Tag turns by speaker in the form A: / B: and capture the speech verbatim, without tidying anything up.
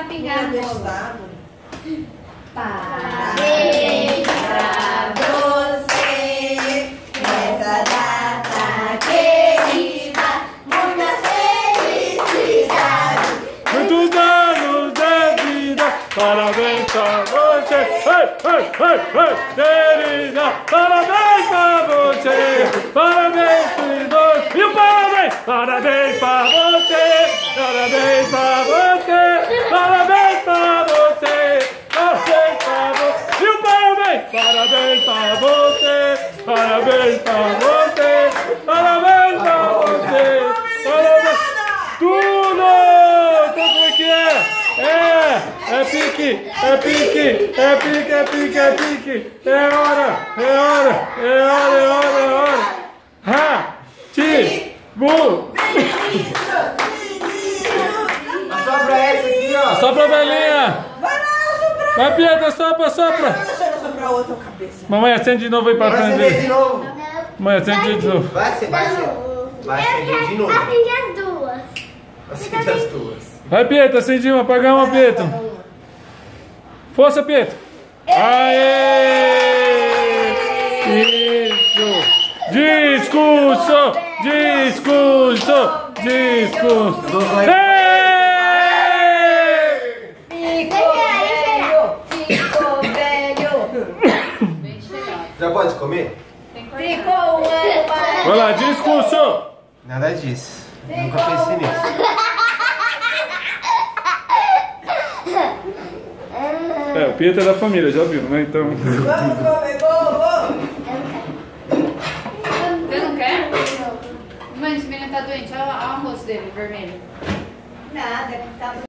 A: pingar no bolo.
B: Parabéns pra você nessa data querida, muitas felicidades,
C: muitos anos de vida. Parabéns pra você, ei, ei, ei, ei, querida. Parabéns pra você, parabéns pra você. E o parabéns, parabéns pra você, parabéns pra você, parabéns pra você, parabéns pra você. E o parabéns, parabéns pra você, parabéns pra você, parabéns pra você, parabéns. Tudo! Então como é que é? É! É pique! É pique! É pique! É pique! É pique! É hora! É hora! É hora! É hora! É hora! Ha! Ti! Bu!
D: Sopra essa aqui, ó.
C: Sopra a velhinha!
B: vai lá, sopra.
C: Vai, Pietra! Sopra! Sopra!
B: Deixa eu soprar outra cabeça.
C: Mamãe, acende de novo aí pra
D: Vai acender de
C: aprender.
D: novo.
C: Mamãe, acende de novo.
D: Vai ser, vai ser. Vai acender de novo.
E: Acende as duas.
D: Acende as duas.
C: Vai, Pietro, acende uma, apaga uma, Pietro. Força, Pietro. Aê! Isso! Discurso! Discurso! Discurso! Ei!
B: Ficou velho, ficou velho.
D: Já pode comer?
B: Ficou um ano mais.
C: Vai lá, discurso!
D: Nada disso. Nunca pensei nisso.
C: É, o Pietro é da família, já viu, né? Então.
B: Vamos comer bolo.
A: Você não quer? Mãe, esse menino tá doente. Olha, olha o rosto dele, vermelho.
B: Nada, que tá